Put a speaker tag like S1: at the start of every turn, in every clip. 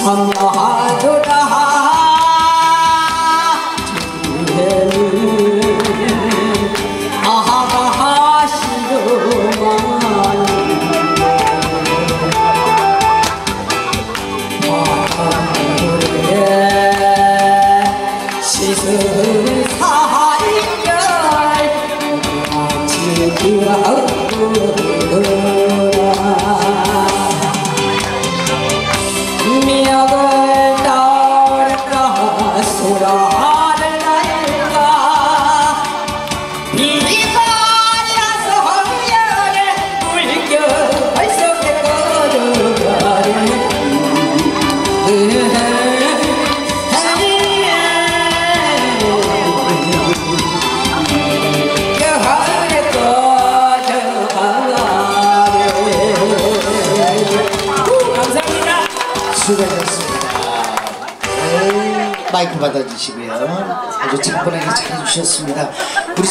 S1: 마이크 받아주시고요. 아주 차분하게 잘해주셨습니다. 우리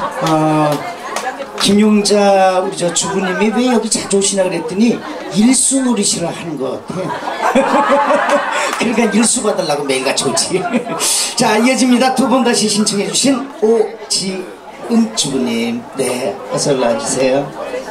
S1: 김용자 우리 주부님이 왜 여기 자주 오시나 그랬더니 일수 노리시러 하는 것 같아요. 그러니까 일수 받으려고 매일같이 오지. 자, 이어집니다. 두 번 다시 신청해주신 오지은 주부님. 네, 어서 올라와주세요.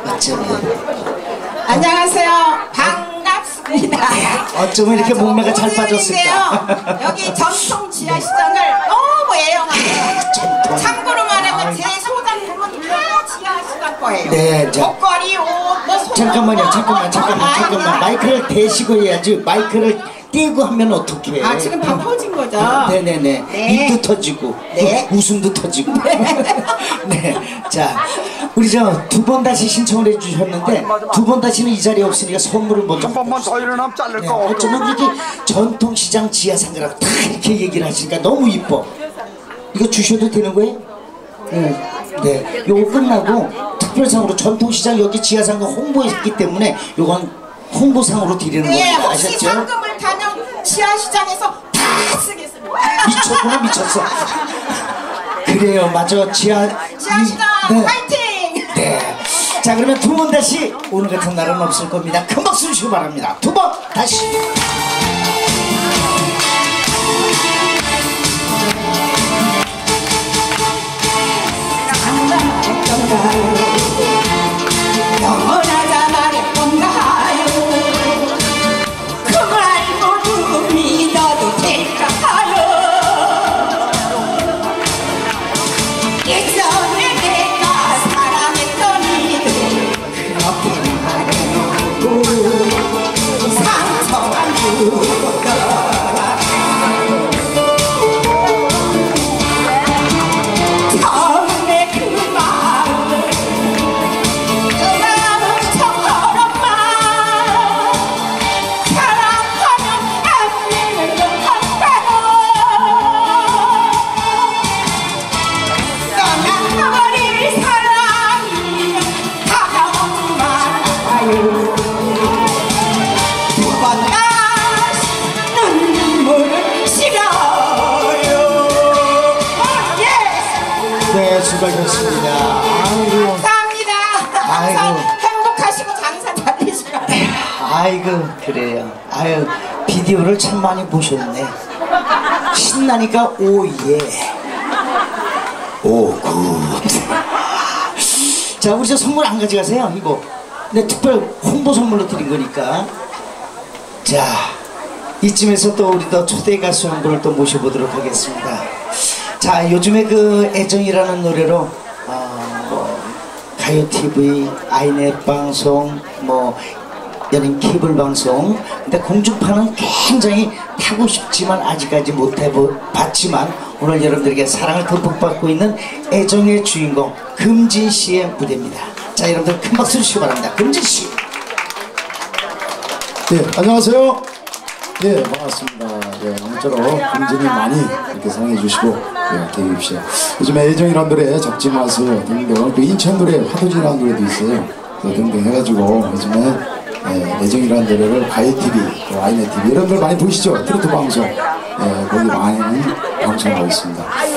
S2: 안녕하세요. 반갑습니다.
S1: 어쩌면 이렇게 몸매가 잘 빠졌을까.
S2: 여기 전통 지하시장을 너무 애용하고 참고로 말하면 제 소장품은 다 지하시장 거예요.
S1: 네, 자,
S2: 목걸이, 옷, 뭐
S1: 잠깐만 마이크를 대시고 해야지. 마이크를 떼고 하면 어떡해.
S2: 아, 지금 다 터진 거죠?
S1: 네네네.
S2: 네.
S1: 입도 터지고,
S2: 네.
S1: 웃음도 터지고. 네. 자, 우리 두 번 다시 신청을 해주셨는데, 두 번 다시는 이 자리에 없으니까 선물을 먼저.
S3: 한 번만 더 일어나면 자를 거.
S1: 어쩌면 이렇게 전통시장 지하상가라고 다 이렇게 얘기를 하시니까 너무 이뻐. 이거 주셔도 되는 거예요? 네. 네. 요거 끝나고 특별상으로 전통시장 여기 지하상가 홍보했기 때문에 요건 홍보상으로 드리는 겁니다.
S2: 혹시
S1: 아셨죠?
S2: 상금을 다녀 지하시장에서 다 쓰겠습니다.
S1: 미쳤구나, 미쳤어. 그래요, 맞아.
S2: 지하시장
S1: 네.
S2: 화이팅!
S1: 네. 자, 그러면 두 번 다시 오늘 같은 날은 없을 겁니다. 큰 박수 주시기 바랍니다. 두 번 다시.
S2: 영원하자 말했던가요. 그 말 모두 믿어도 될까요? 예전에 내가 사랑했던 이들 그렇게 말해놓고 상처만 주고 처음에 그 마음을
S1: 네, 수고하셨습니다. 아이고.
S2: 감사합니다. 항상 행복하시고 장사 잘 되시고.
S1: 아이고, 그래요. 아유, 비디오를 참 많이 보셨네. 신나니까 오예. 오, 굿. 자, 우리 선물 안 가져가세요, 이거. 네, 특별 홍보 선물로 드린 거니까. 자, 이쯤에서 또 우리 또 초대 가수 한 분을 또 모셔보도록 하겠습니다. 자, 요즘에 그 애정이라는 노래로 가요 TV, 아이넷 방송, 뭐 연예인 케이블 방송, 근데 공중파는 굉장히 타고 싶지만 아직까지 못 해봤지만 오늘 여러분들에게 사랑을 듬뿍 받고 있는 애정의 주인공 금진 씨의 무대입니다. 자, 여러분들 큰 박수 주시기 바랍니다. 금진 씨.
S4: 네, 안녕하세요. 네, 반갑습니다. 네, 아무쪼록 금진이 많이 이렇게 사랑해 주시고, 네, 대입시오. 요즘에 애정이라는 노래 적지 마세요 등등, 또 인천 노래 화도지라는 노래도 있어요. 등등 해가지고 요즘에 애정이라는 노래를 가요TV, 또 아이넷TV 이런 걸 많이 보시죠? 트로트 방송, 거기 많이 방송하고 있습니다.